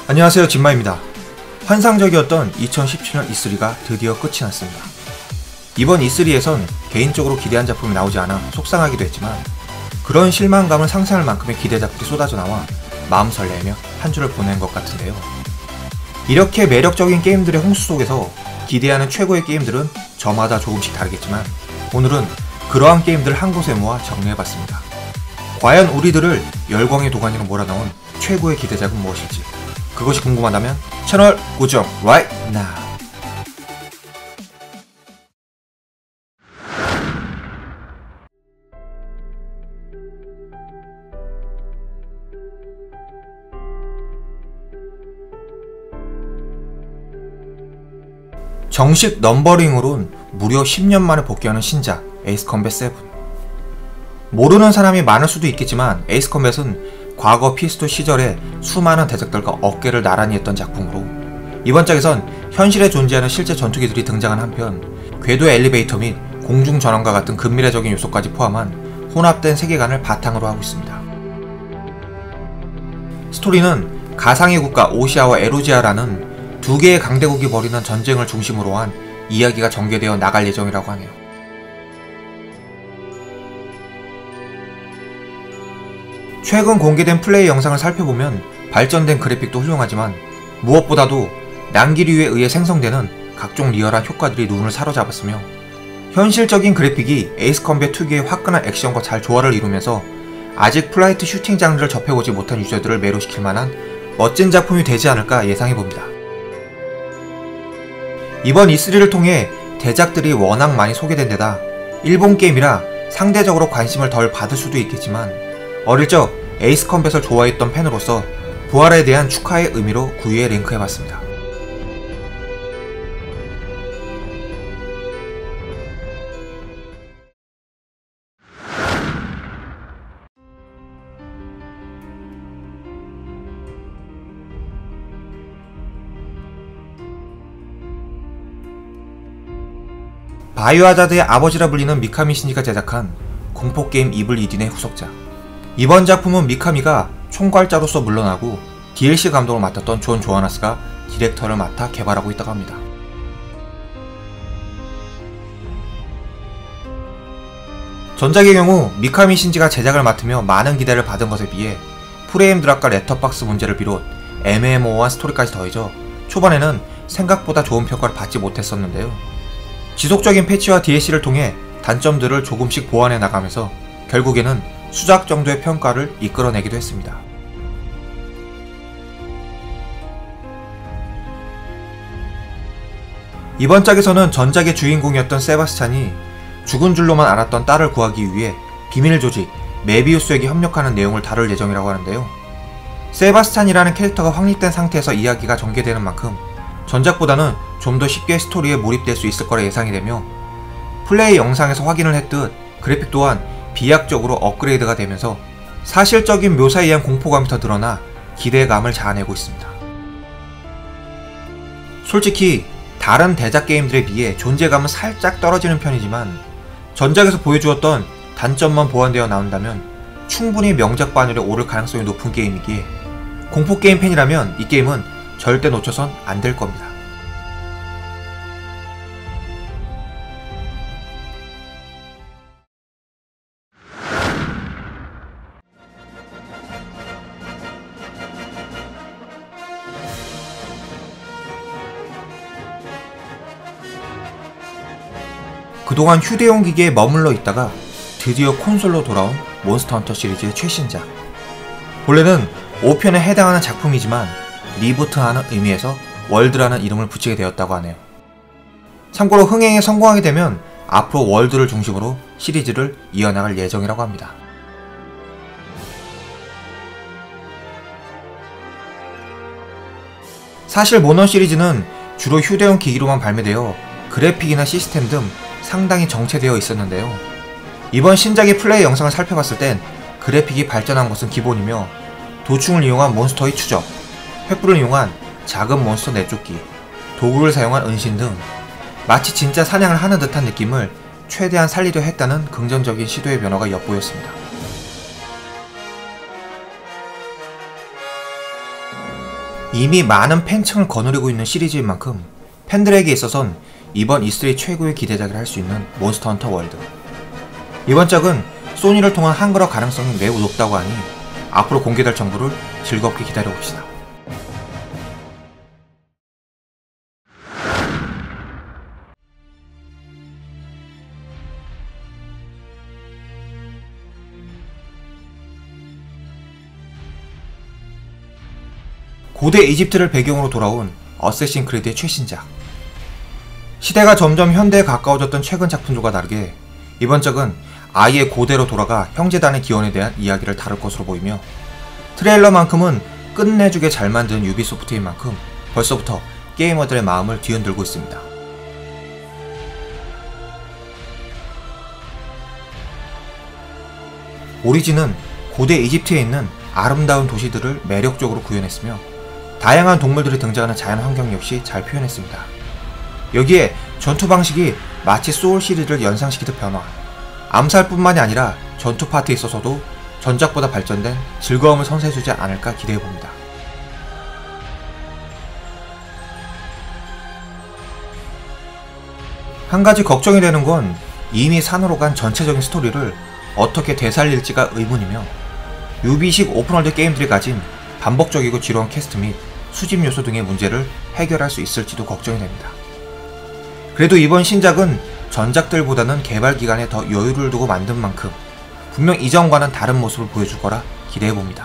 안녕하세요, 진마입니다. 환상적이었던 2017년 E3가 드디어 끝이 났습니다. 이번 E3에선 개인적으로 기대한 작품이 나오지 않아 속상하기도 했지만 그런 실망감을 상상할 만큼의 기대작들이 쏟아져 나와 마음 설레며 한 주를 보낸 것 같은데요. 이렇게 매력적인 게임들의 홍수 속에서 기대하는 최고의 게임들은 저마다 조금씩 다르겠지만 오늘은 그러한 게임들을 한 곳에 모아 정리해봤습니다. 과연 우리들을 열광의 도가니로 몰아넣은 최고의 기대작은 무엇일지, 그것이 궁금하다면 채널 고정 right now. 정식 넘버링으론 무려 10년 만에 복귀하는 신작 에이스 컴뱃 7. 모르는 사람이 많을 수도 있겠지만 에이스 컴뱃은 과거 PS2 시절에 수많은 대작들과 어깨를 나란히 했던 작품으로 이번 작에선 현실에 존재하는 실제 전투기들이 등장한 한편 궤도의 엘리베이터 및 공중 전원과 같은 근미래적인 요소까지 포함한 혼합된 세계관을 바탕으로 하고 있습니다. 스토리는 가상의 국가 오시아와 에루지아라는 두 개의 강대국이 벌이는 전쟁을 중심으로 한 이야기가 전개되어 나갈 예정이라고 하네요. 최근 공개된 플레이 영상을 살펴보면 발전된 그래픽도 훌륭하지만 무엇보다도 난기류에 의해 생성되는 각종 리얼한 효과들이 눈을 사로잡았으며 현실적인 그래픽이 에이스 컴뱃 특유의 화끈한 액션과 잘 조화를 이루면서 아직 플라이트 슈팅 장르를 접해보지 못한 유저들을 매료시킬 만한 멋진 작품이 되지 않을까 예상해봅니다. 이번 E3를 통해 대작들이 워낙 많이 소개된 데다 일본 게임이라 상대적으로 관심을 덜 받을 수도 있겠지만 어릴 적 에이스 컴뱃을 좋아했던 팬으로서 부활에 대한 축하의 의미로 9위에 랭크해봤습니다. 바이오하자드의 아버지라 불리는 미카미 신지가 제작한 공포게임 이블 이딘의 후속작. 이번 작품은 미카미가 총괄자로서 물러나고 DLC 감독을 맡았던 존 조아나스가 디렉터를 맡아 개발하고 있다고 합니다. 전작의 경우 미카미 신지가 제작을 맡으며 많은 기대를 받은 것에 비해 프레임 드랍과 렛터박스 문제를 비롯 애매모호한 스토리까지 더해져 초반에는 생각보다 좋은 평가를 받지 못했었는데요. 지속적인 패치와 DLC를 통해 단점들을 조금씩 보완해 나가면서 결국에는 수작 정도의 평가를 이끌어내기도 했습니다. 이번 작에서는 전작의 주인공이었던 세바스찬이 죽은 줄로만 알았던 딸을 구하기 위해 비밀 조직 메비우스에게 협력하는 내용을 다룰 예정이라고 하는데요. 세바스찬이라는 캐릭터가 확립된 상태에서 이야기가 전개되는 만큼 전작보다는 좀 더 쉽게 스토리에 몰입될 수 있을 거라 예상이 되며 플레이 영상에서 확인을 했듯 그래픽 또한 비약적으로 업그레이드가 되면서 사실적인 묘사에 의한 공포감이 더 드러나 기대감을 자아내고 있습니다. 솔직히 다른 대작 게임들에 비해 존재감은 살짝 떨어지는 편이지만 전작에서 보여주었던 단점만 보완되어 나온다면 충분히 명작 반열에 오를 가능성이 높은 게임이기에 공포게임 팬이라면 이 게임은 절대 놓쳐선 안 될 겁니다. 그동안 휴대용 기기에 머물러 있다가 드디어 콘솔로 돌아온 몬스터 헌터 시리즈의 최신작. 본래는 5편에 해당하는 작품이지만 리부트하는 의미에서 월드라는 이름을 붙이게 되었다고 하네요. 참고로 흥행에 성공하게 되면 앞으로 월드를 중심으로 시리즈를 이어나갈 예정이라고 합니다. 사실 모넌 시리즈는 주로 휴대용 기기로만 발매되어 그래픽이나 시스템 등 상당히 정체되어 있었는데요. 이번 신작의 플레이 영상을 살펴봤을 땐 그래픽이 발전한 것은 기본이며 도충을 이용한 몬스터의 추적, 횃불을 이용한 작은 몬스터 내쫓기, 도구를 사용한 은신 등 마치 진짜 사냥을 하는 듯한 느낌을 최대한 살리려 했다는 긍정적인 시도의 변화가 엿보였습니다. 이미 많은 팬층을 거느리고 있는 시리즈인 만큼 팬들에게 있어선 이번 E3 최고의 기대작이라 할 수 있는 몬스터 헌터 월드. 이번 작은 소니를 통한 한글화 가능성이 매우 높다고 하니 앞으로 공개될 정보를 즐겁게 기다려봅시다. 고대 이집트를 배경으로 돌아온 어쌔신 크리드의 최신작. 시대가 점점 현대에 가까워졌던 최근 작품들과 다르게 이번 작은 아예 고대로 돌아가 형제단의 기원에 대한 이야기를 다룰 것으로 보이며, 트레일러만큼은 끝내주게 잘 만든 유비소프트인 만큼 벌써부터 게이머들의 마음을 뒤흔들고 있습니다. 오리진은 고대 이집트에 있는 아름다운 도시들을 매력적으로 구현했으며 다양한 동물들이 등장하는 자연 환경 역시 잘 표현했습니다. 여기에 전투 방식이 마치 소울 시리즈를 연상시키듯 변화, 암살뿐만이 아니라 전투 파트에 있어서도 전작보다 발전된 즐거움을 선사해주지 않을까 기대해봅니다. 한 가지 걱정이 되는 건 이미 산으로 간 전체적인 스토리를 어떻게 되살릴지가 의문이며, 유비식 오픈월드 게임들이 가진 반복적이고 지루한 캐스트 및 수집 요소 등의 문제를 해결할 수 있을지도 걱정이 됩니다. 그래도 이번 신작은 전작들보다는 개발 기간에 더 여유를 두고 만든 만큼 분명 이전과는 다른 모습을 보여줄 거라 기대해봅니다.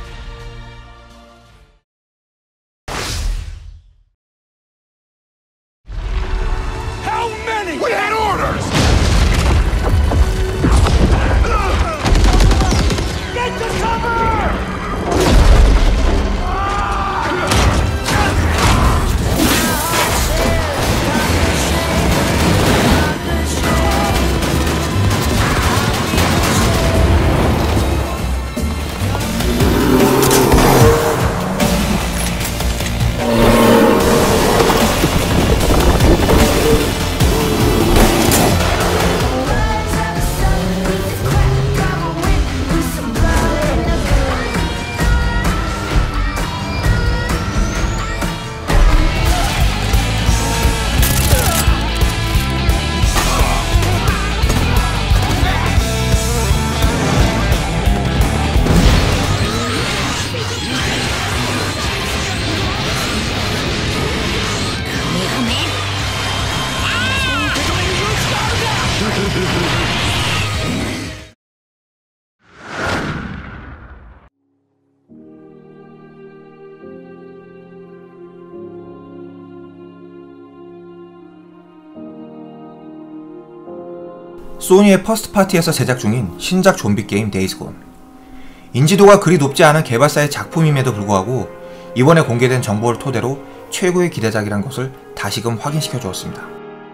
소니의 퍼스트 파티에서 제작 중인 신작 좀비 게임 데이즈 곤. 인지도가 그리 높지 않은 개발사의 작품임에도 불구하고 이번에 공개된 정보를 토대로 최고의 기대작이란 것을 다시금 확인시켜 주었습니다.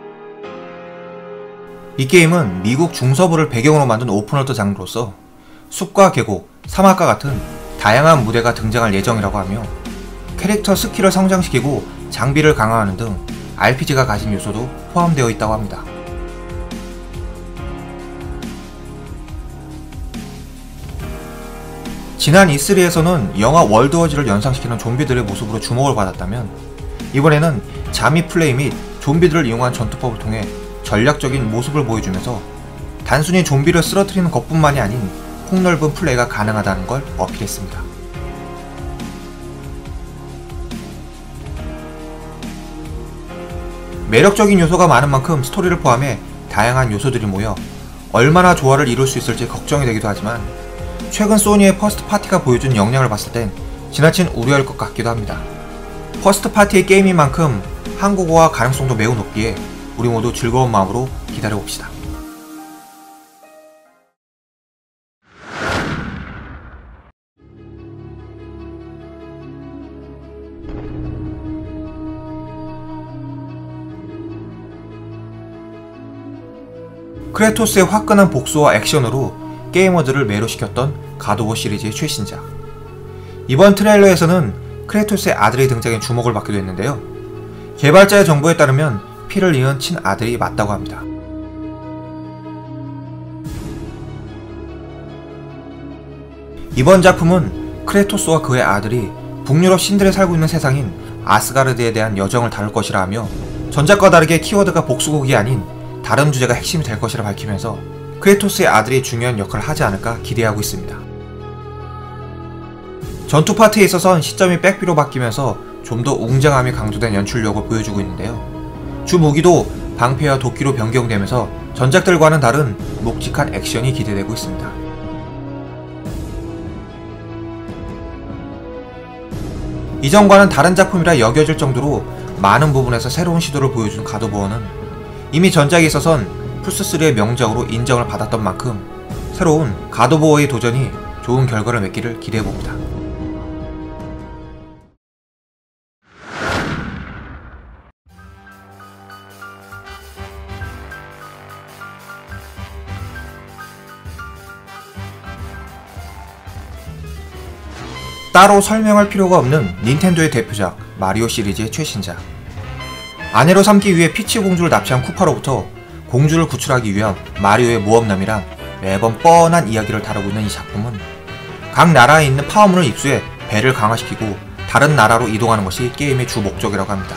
이 게임은 미국 중서부를 배경으로 만든 오픈월드 장르로서 숲과 계곡, 사막과 같은 다양한 무대가 등장할 예정이라고 하며, 캐릭터 스킬을 성장시키고 장비를 강화하는 등 RPG가 가진 요소도 포함되어 있다고 합니다. 지난 E3에서는 영화 월드워즈를 연상시키는 좀비들의 모습으로 주목을 받았다면, 이번에는 자미 플레이 및 좀비들을 이용한 전투법을 통해 전략적인 모습을 보여주면서 단순히 좀비를 쓰러뜨리는 것뿐만이 아닌 폭넓은 플레이가 가능하다는 걸 어필했습니다. 매력적인 요소가 많은 만큼 스토리를 포함해 다양한 요소들이 모여 얼마나 조화를 이룰 수 있을지 걱정이 되기도 하지만, 최근 소니의 퍼스트 파티가 보여준 역량을 봤을 땐 지나친 우려일 것 같기도 합니다. 퍼스트 파티의 게임인 만큼 한국어화 가능성도 매우 높기에 우리 모두 즐거운 마음으로 기다려봅시다. 크레토스의 화끈한 복수와 액션으로 게이머들을 매료시켰던 갓 오브 시리즈의 최신작. 이번 트레일러에서는 크레토스의 아들이 등장해 주목을 받기도 했는데요. 개발자의 정보에 따르면 피를 이은 친아들이 맞다고 합니다. 이번 작품은 크레토스와 그의 아들이 북유럽 신들이 살고 있는 세상인 아스가르드에 대한 여정을 다룰 것이라 하며 전작과 다르게 키워드가 복수극이 아닌 다른 주제가 핵심이 될 것이라 밝히면서 크레토스의 아들이 중요한 역할을 하지 않을까 기대하고 있습니다. 전투 파트에 있어선 시점이 백비로 바뀌면서 좀 더 웅장함이 강조된 연출력을 보여주고 있는데요. 주 무기도 방패와 도끼로 변경되면서 전작들과는 다른 묵직한 액션이 기대되고 있습니다. 이전과는 다른 작품이라 여겨질 정도로 많은 부분에서 새로운 시도를 보여준 갓 오브 워는 이미 전작에 있어선 플스3의 명작으로 인정을 받았던 만큼 새로운 갓 오브 워의 도전이 좋은 결과를 맺기를 기대해봅니다. 따로 설명할 필요가 없는 닌텐도의 대표작 마리오 시리즈의 최신작. 아내로 삼기 위해 피치 공주를 납치한 쿠파로부터 공주를 구출하기 위한 마리오의 모험남이란 매번 뻔한 이야기를 다루고 있는 이 작품은 각 나라에 있는 파워문을 입수해 배를 강화시키고 다른 나라로 이동하는 것이 게임의 주 목적이라고 합니다.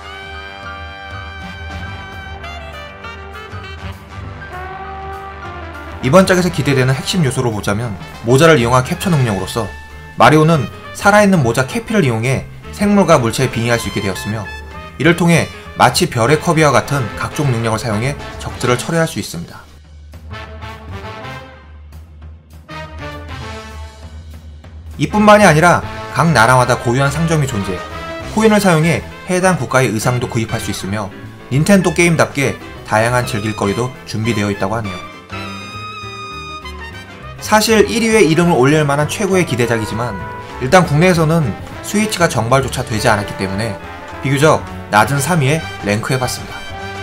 이번 작에서 기대되는 핵심 요소로 보자면 모자를 이용한 캡처 능력으로서 마리오는 살아있는 모자 캐피를 이용해 생물과 물체에 빙의할 수 있게 되었으며 이를 통해 마치 별의 커비와 같은 각종 능력을 사용해 적들을 처리할 수 있습니다. 이뿐만이 아니라 각 나라마다 고유한 상점이 존재, 코인을 사용해 해당 국가의 의상도 구입할 수 있으며 닌텐도 게임답게 다양한 즐길거리도 준비되어 있다고 하네요. 사실 1위에 이름을 올릴 만한 최고의 기대작이지만 일단 국내에서는 스위치가 정발조차 되지 않았기 때문에 비교적 낮은 3위에 랭크해봤습니다.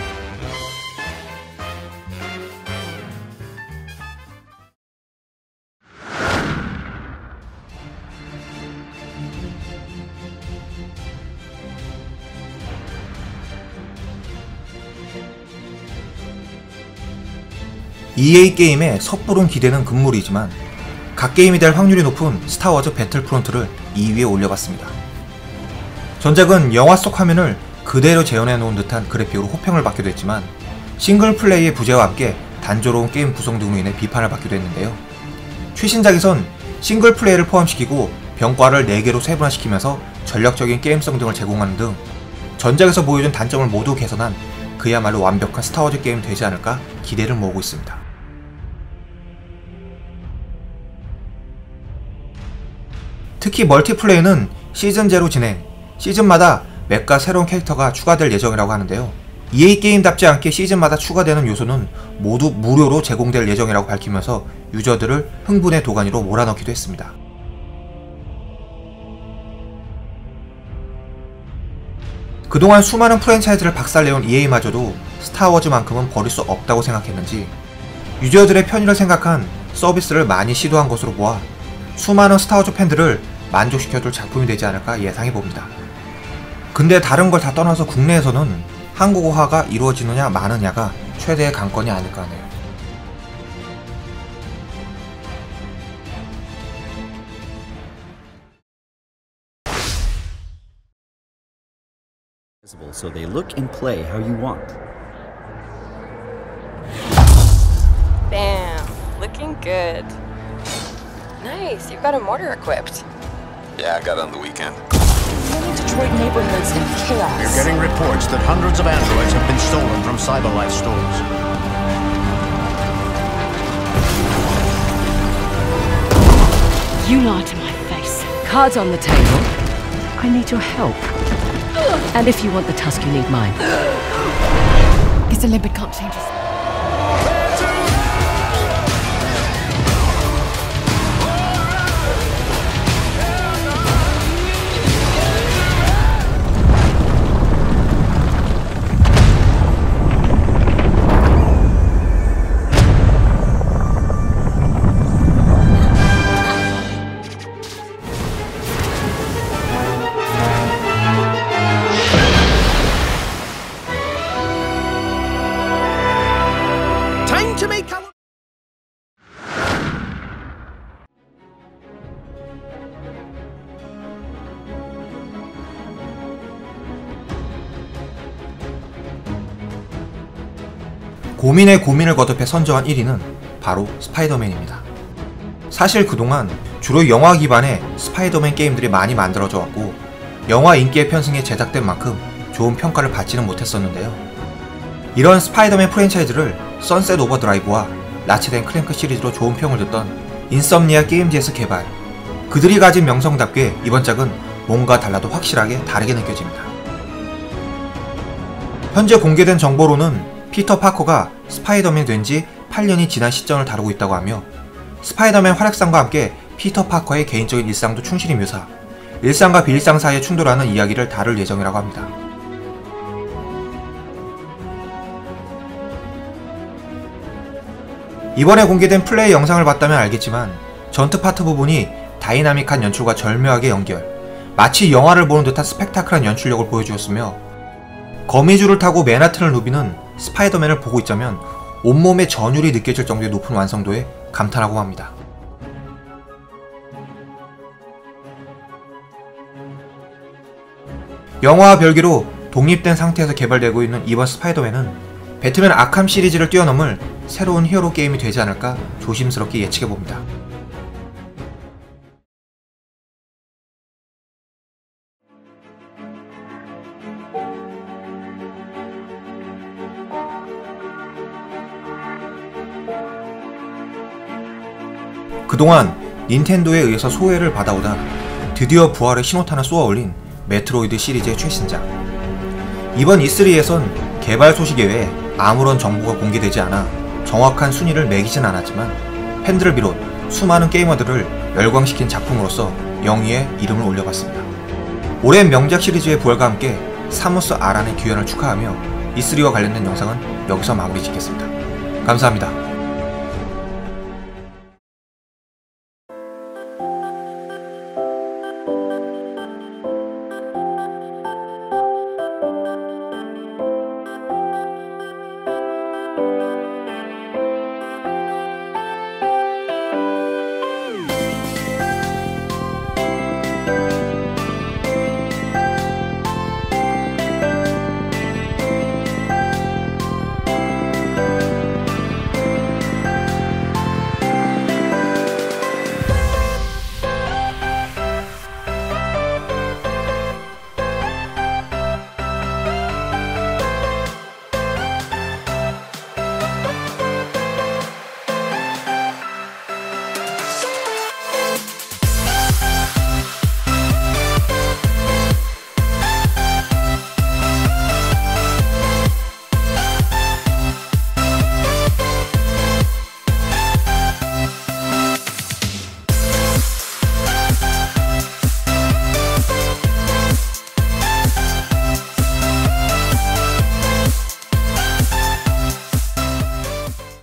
EA 게임의 섣부른 기대는 금물이지만 각 게임이 될 확률이 높은 스타워즈 배틀프론트를 2위에 올려봤습니다. 전작은 영화 속 화면을 그대로 재현해놓은 듯한 그래픽으로 호평을 받기도 했지만 싱글 플레이의 부재와 함께 단조로운 게임 구성 등으로 인해 비판을 받기도 했는데요. 최신작에선 싱글 플레이를 포함시키고 병과를 4개로 세분화시키면서 전략적인 게임성 등을 제공하는 등 전작에서 보여준 단점을 모두 개선한 그야말로 완벽한 스타워즈 게임이 되지 않을까 기대를 모으고 있습니다. 특히 멀티플레이는 시즌 제로 진행, 시즌마다 맵과 새로운 캐릭터가 추가될 예정이라고 하는데요. EA 게임답지 않게 시즌마다 추가되는 요소는 모두 무료로 제공될 예정이라고 밝히면서 유저들을 흥분의 도가니로 몰아넣기도 했습니다. 그동안 수많은 프랜차이즈를 박살내온 EA마저도 스타워즈만큼은 버릴 수 없다고 생각했는지 유저들의 편의를 생각한 서비스를 많이 시도한 것으로 보아 수많은 스타워즈 팬들을 만족시켜줄 작품이 되지 않을까 예상해봅니다. 근데 다른 걸 다 떠나서 국내에서는 한국어화가 이루어지느냐 마느냐가 최대의 관건이 아닐까 하네요. So they look and play how you want. Bam, looking good. Nice, you've got a mortar equipped. Yeah, I got it on the weekend. Many Detroit neighborhoods in chaos. We're getting reports that hundreds of androids have been stolen from CyberLife stores. You lie to my face. Cards on the table. I need your help. And if you want the tusk, you need mine. Because the limpet can't change his... To make 고민에 고민을 거듭해 선정한 1위는 바로 스파이더맨입니다. 사실 그동안 주로 영화 기반의 스파이더맨 게임들이 많이 만들어져 왔고 영화 인기에 편승해 제작된 만큼 좋은 평가를 받지는 못했었는데요. 이런 스파이더맨 프랜차이즈를 선셋 오버드라이브와 라쳇 & 클랭크 시리즈로 좋은 평을 듣던 인썸니아 게임즈에서 개발, 그들이 가진 명성답게 이번 작은 뭔가 달라도 확실하게 다르게 느껴집니다. 현재 공개된 정보로는 피터 파커가 스파이더맨이 된 지 8년이 지난 시점을 다루고 있다고 하며 스파이더맨 활약상과 함께 피터 파커의 개인적인 일상도 충실히 묘사, 일상과 비일상 사이에 충돌하는 이야기를 다룰 예정이라고 합니다. 이번에 공개된 플레이 영상을 봤다면 알겠지만 전투 파트 부분이 다이나믹한 연출과 절묘하게 연결, 마치 영화를 보는 듯한 스펙타클한 연출력을 보여주었으며 거미줄을 타고 맨하튼을 누비는 스파이더맨을 보고 있자면 온몸에 전율이 느껴질 정도의 높은 완성도에 감탄하고 합니다. 영화와 별개로 독립된 상태에서 개발되고 있는 이번 스파이더맨은 배트맨 아캄 시리즈를 뛰어넘을 새로운 히어로 게임이 되지 않을까 조심스럽게 예측해봅니다. 그동안 닌텐도에 의해서 소외를 받아오다 드디어 부활의 신호탄을 쏘아올린 메트로이드 시리즈의 최신작. 이번 E3에선 개발 소식 외에 아무런 정보가 공개되지 않아 정확한 순위를 매기진 않았지만 팬들을 비롯 수많은 게이머들을 열광시킨 작품으로서 영위에 이름을 올려봤습니다. 오랜 명작 시리즈의 부활과 함께 사무스 아란의 귀환을 축하하며 E3와 관련된 영상은 여기서 마무리 짓겠습니다. 감사합니다.